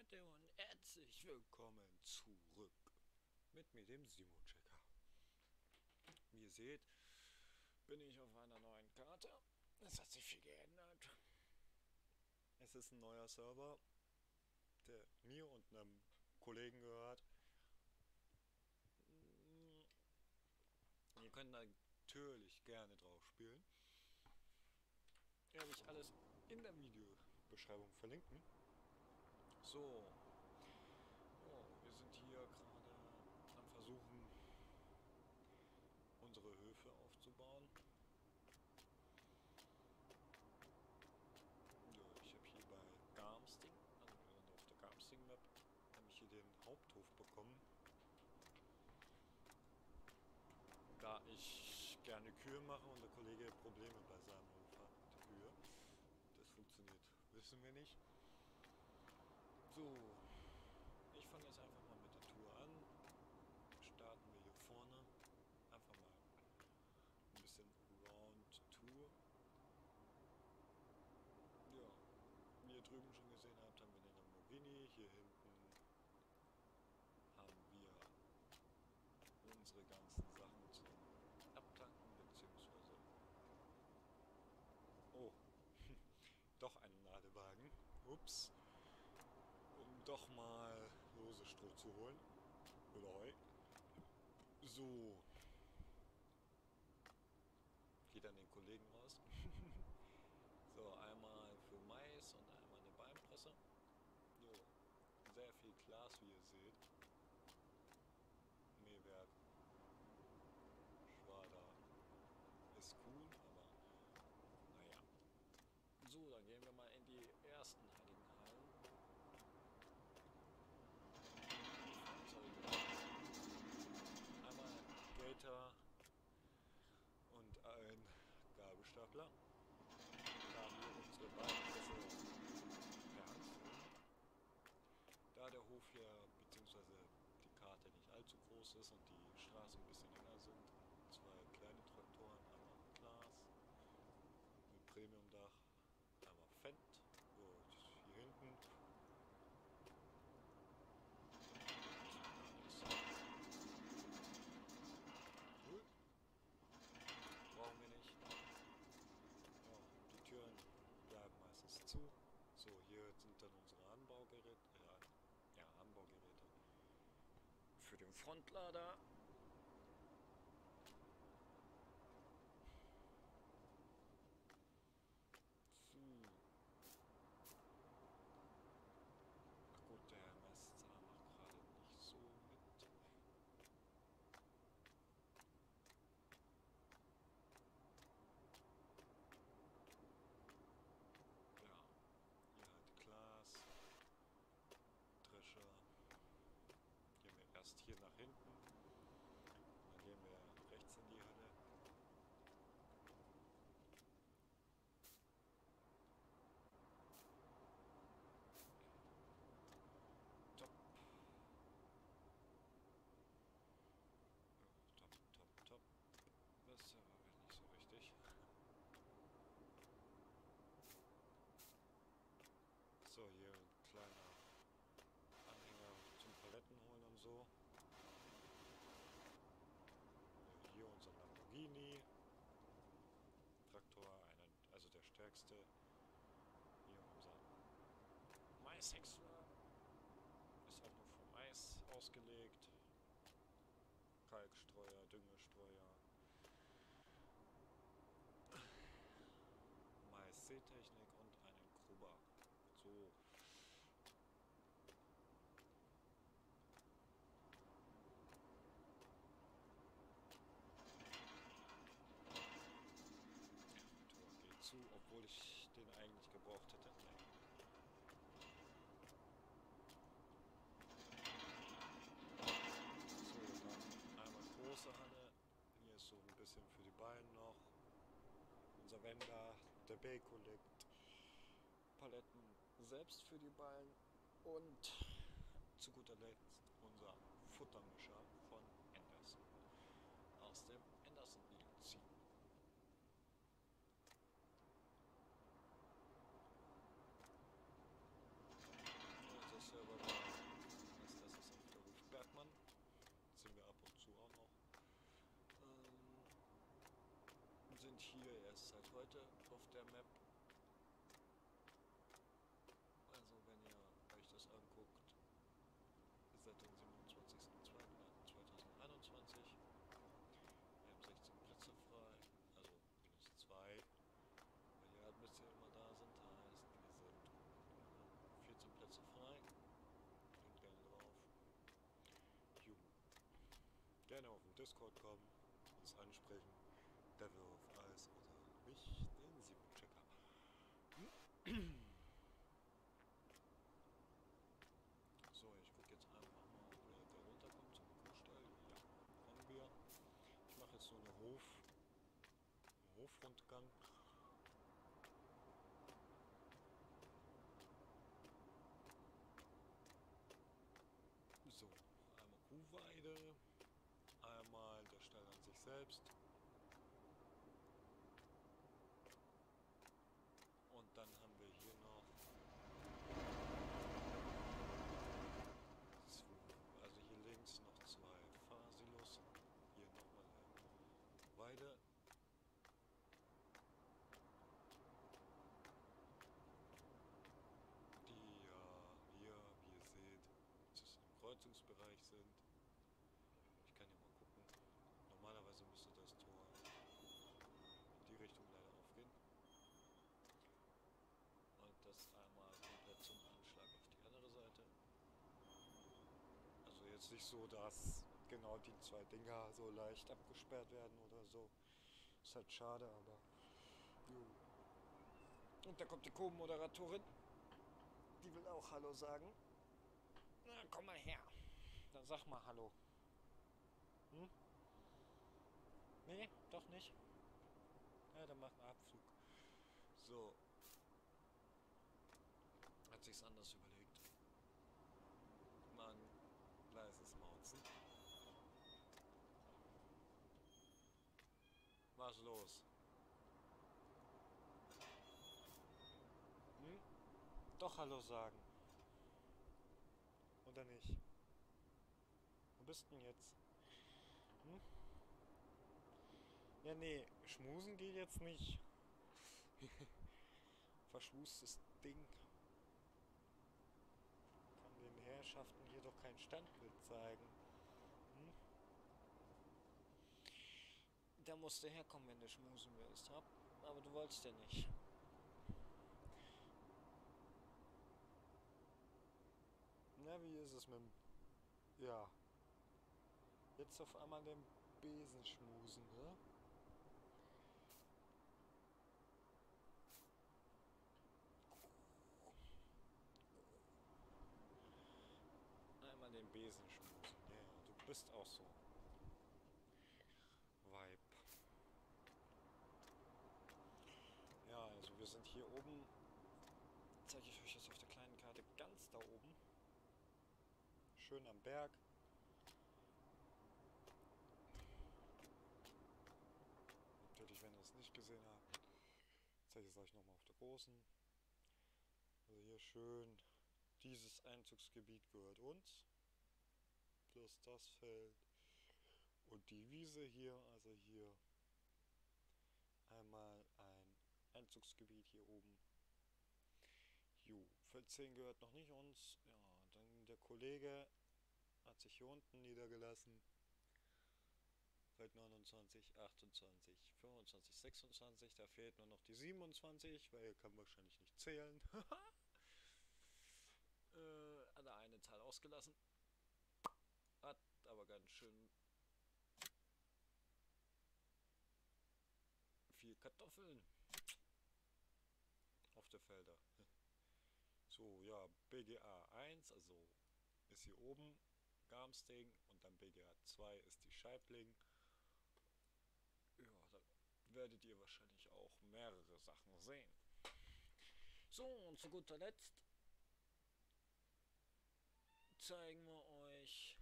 Leute und herzlich willkommen zurück mit mir, dem Simo-Checker. Wie ihr seht, bin ich auf einer neuen Karte. Es hat sich viel geändert. Es ist ein neuer Server, der mir und einem Kollegen gehört. Ihr könnt natürlich gerne drauf spielen. Werde ich alles in der Videobeschreibung verlinken. So, wir sind hier gerade am Versuchen, unsere Höfe aufzubauen. Ja, ich habe hier bei Garmsting, also wir sind auf der Garmsting Map, habe ich hier den Haupthof bekommen. Da ich gerne Kühe mache und der Kollege Probleme bei seinem Hof hat, Kühe. Das funktioniert, wissen wir nicht. So, ich fange jetzt einfach mal mit der Tour an. Starten wir hier vorne. Einfach mal ein bisschen Round Tour. Ja, wie ihr drüben schon gesehen habt, haben wir den Lamborghini. Hier hinten haben wir unsere ganzen Sachen zum Abtanken, beziehungsweise... Oh, doch einen Ladewagen. Ups. Um doch mal lose Stroh zu holen. Oder Heu. So. Geht an den Kollegen raus. So, einmal für Mais und einmal eine Beinpresse. Jo. Sehr viel Glas, wie ihr seht. Mähwerk. Schwader. Ist cool, aber naja. So, dann gehen wir mal in die ersten heiligen Hallen. Einmal Gator und ein Gabelstapler. Da haben wir unsere Beinpresse beanspruchen. Da der Hof hier bzw. die Karte nicht allzu groß ist und die Straßen ein bisschen enger sind, zwei kleine Traktoren, einmal Glas mit Premiumdach, einmal Fendt und hier hinten cool. Brauchen wir nicht. Ja, die Türen bleiben meistens zu. So, hier sind dann unsere Anbaugeräte, Anbaugeräte für den Frontlader. So. Ach gut, der Messer macht gerade nicht so mit. Ja, hier halt Glas, Drescher. Gehen wir erst hier nach hinten. Dann gehen wir rechts in die Halle. Top. Top, top, top. Das war nicht so richtig. So, hier ein kleiner Anhänger zum Paletten holen und so. Hier unser Lamborghini. Traktor, also der stärkste. Hier unser Maishäcksler. Ist auch nur für Mais ausgelegt. Kalkstreuer, Düngestreuer. Mais-Seetechnik und einen Grubber. So. Zu, obwohl ich den eigentlich gebraucht hätte. Nee. So, dann einmal große Halle. Hier ist so ein bisschen für die Ballen noch. Unser Wender, der Beko legt Paletten selbst für die Ballen. Und zu guter Letzt unser Futtermischer von Anderson. Aus dem Anderson DLC. Server der Map. Also wenn ihr euch das anguckt, ihr seid am 27.02.2021. Wir haben 16 Plätze frei, also minus 2, weil die Erdmisse immer da sind. Heißt, wir sind 14 Plätze frei. Klickt gerne drauf. Jo. Gerne auf den Discord kommen, uns ansprechen. Devil of Ice oder mich, den Simon-Checker. So, ich gucke jetzt einfach mal, ob wir da runterkommen zum Kuhstall. Ja, kommen wir. Ich mache jetzt so einen Hofrundgang. So, einmal Kuhweide, einmal der Stall an sich selbst. Und dann haben wir hier noch, also hier links noch 2 Fahrsilos. Hier nochmal eine Weide. Die ja hier, wie ihr seht, im Kreuzungsbereich sind. Ich kann hier mal gucken. Normalerweise müsste das Tor in die Richtung leider aufgehen. Und das einmal komplett zum Anschlag auf die andere Seite. Also jetzt nicht so, dass genau die 2 Dinger so leicht abgesperrt werden oder so. Ist halt schade, aber... Jo. Und da kommt die Co-Moderatorin. Die will auch Hallo sagen. Na, komm mal her. Dann sag mal Hallo. Hm? Nee, doch nicht. Ja, dann machen wir Abflug. So. Hat sich's anders überlegt. Mann, leises Mauzen. Was los? Hm? Doch Hallo sagen. Oder nicht? Wo bist denn jetzt? Hm? Ja, nee, schmusen geht jetzt nicht. Verschmustes Ding. Kann den Herrschaften hier doch kein Standbild zeigen. Hm? Da musst du herkommen, wenn du schmusen willst, hab? Aber du wolltest ja nicht. Na, wie ist es mit dem... Ja. Jetzt auf einmal den Besen schmusen, ne? Einmal den Besen schmusen. Ja, yeah, du bist auch so. Vibe. Ja, also wir sind hier oben. Zeige ich euch jetzt auf der kleinen Karte ganz da oben. Schön am Berg. Natürlich, wenn ihr es nicht gesehen habt, zeige ich es euch nochmal auf der großen. Also hier schön. Dieses Einzugsgebiet gehört uns. Plus das Feld. Und die Wiese hier, also hier einmal ein Einzugsgebiet hier oben. Jo, Feld 10 gehört noch nicht uns. Ja, dann der Kollege hat sich hier unten niedergelassen. Feld 29, 28, 25, 26. Da fehlt nur noch die 27, weil er kann wahrscheinlich nicht zählen. Hat er eine Zahl ausgelassen. Hat aber ganz schön viel Kartoffeln auf der Felder. So, ja, BGA 1, also ist hier oben Garmsting und dann BGA 2 ist die Scheibling. Ja, da werdet ihr wahrscheinlich auch mehrere Sachen sehen. So, und zu guter Letzt zeigen wir euch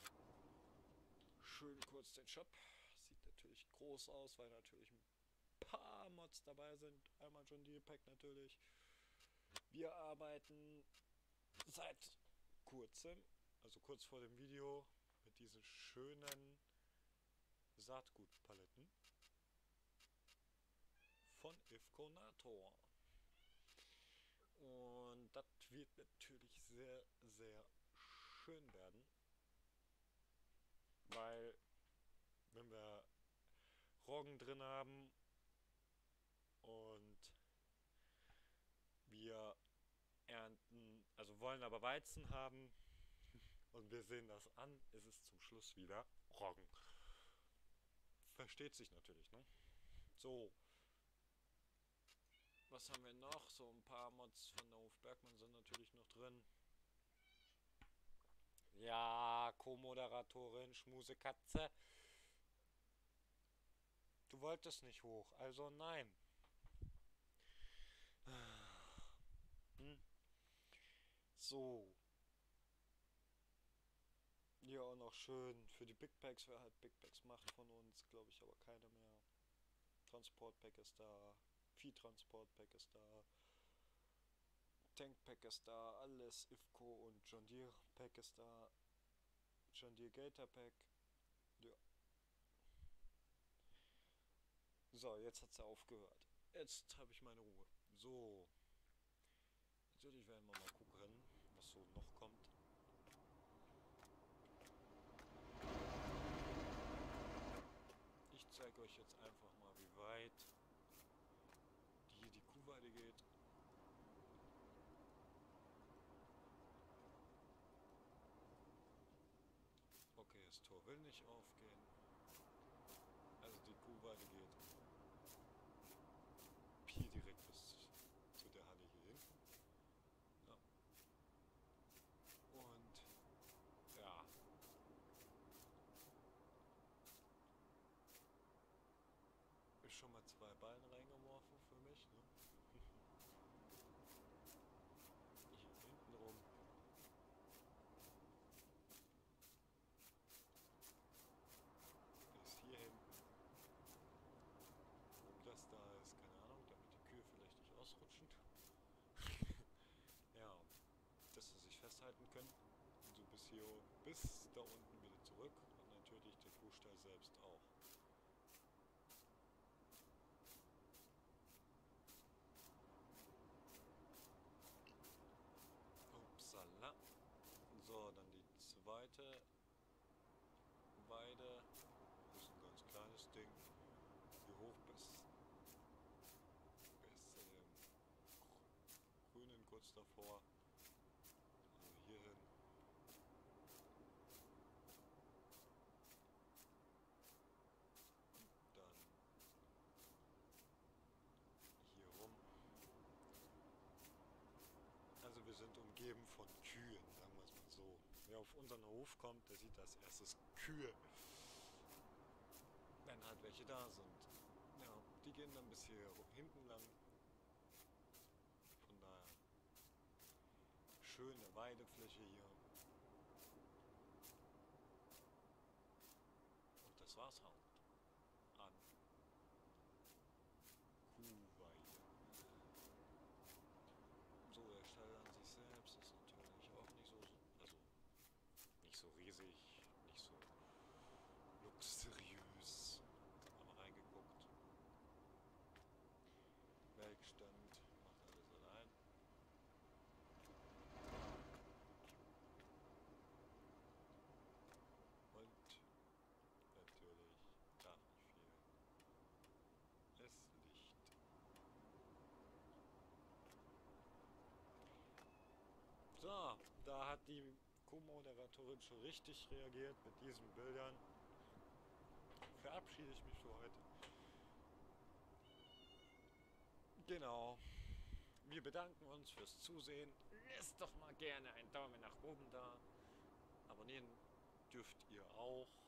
schön kurz den Shop. Sieht natürlich groß aus, weil natürlich ein paar Mods dabei sind. Einmal John Deere Pack natürlich. Wir arbeiten seit kurzem, also kurz vor dem Video, mit diesen schönen Saatgutpaletten von Ivkonator. Und das wird natürlich sehr, sehr schön werden, weil wenn wir Roggen drin haben und wir ernten, also wollen aber Weizen haben und wir sehen das an, ist es zum Schluss wieder Roggen. Versteht sich natürlich, ne? So, was haben wir noch? So ein paar Mods von der Hof Bergmann sind natürlich noch drin. Ja, Co-Moderatorin, Schmusekatze. Du wolltest nicht hoch, also nein. Hm? So. Ja, auch noch schön für die Big Packs, wer halt Big Packs macht von uns, glaube ich aber keine mehr. Transport Pack ist da, Vieh-Transport Pack ist da, Tank Pack ist da, alles Ivco und John Deere Pack ist da, John Deere Gator Pack. Ja. So, jetzt hat's ja aufgehört. Jetzt habe ich meine Ruhe. So. Natürlich werden wir mal gucken, was so noch kommt. Ich zeige euch jetzt einfach mal, wie weit die Kuhweide geht. Okay, das Tor will nicht aufgehen. Also die Kuhweide geht hier direkt bis zu der Halle hier hinten. Ja. Und ja. Ist schon mal 2 Ballen reingeworfen für mich, ne? Hier hinten rum. Bis hier hinten. Warum das da ist, keine Ahnung, damit die Kühe vielleicht nicht ausrutschen. Ja, dass sie sich festhalten können. Und so bis hier, bis da unten wieder zurück. Und natürlich der Kuhstall selbst auch. Upsala. So, dann die zweite Weide. Das ist ein ganz kleines Ding. Hier hoch bis Grünen kurz davor. Also hier hin. Dann hier rum. Also wir sind umgeben von Kühen, sagen wir es mal so. Wer auf unseren Hof kommt, der sieht als erstes Kühe. Wenn halt welche da sind. Ja, die gehen dann bis hier hinten lang. Von daher schöne Weidefläche hier. Und das war's halt an Kuhweide. So, der Stall an sich selbst ist natürlich auch nicht so, also nicht so riesig, nicht so luxuriös. Aber reingeguckt. Werkstand macht alles allein. Und natürlich darf nicht fehlen das Licht. So, da hat die Co-Moderatorin schon richtig reagiert mit diesen Bildern. Verabschiede ich mich für heute. Genau. Wir bedanken uns fürs Zusehen. Lasst doch mal gerne einen Daumen nach oben da. Abonnieren dürft ihr auch.